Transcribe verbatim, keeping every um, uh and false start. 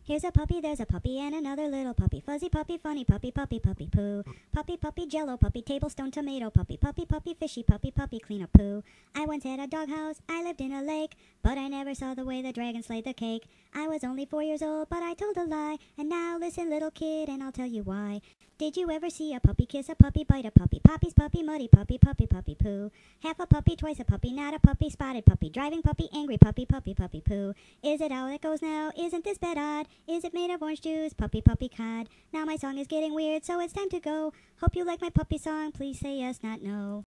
Here's a puppy, there's a puppy, and another little puppy. Fuzzy puppy, funny puppy, puppy, puppy, poo. Puppy, puppy, jello puppy, tablestone tomato puppy. Puppy, puppy, fishy puppy, puppy, clean up poo. I once had a doghouse, I lived in a lake, but I never saw the way the dragon slayed the cake. I was only four years old, but I told a lie. And now listen, little kid, and I'll tell you why. Did you ever see a puppy kiss a puppy, bite a puppy? Poppy's puppy, muddy puppy, puppy, puppy, poo. Half a puppy, twice a puppy, not a puppy, spotted puppy, driving puppy, angry puppy, puppy, puppy, poo. Is it how it goes now? Isn't this bed odd? Is it made of orange juice? Puppy, puppy, cod. Now my song is getting weird, so it's time to go. Hope you like my puppy song. Please say yes, not no.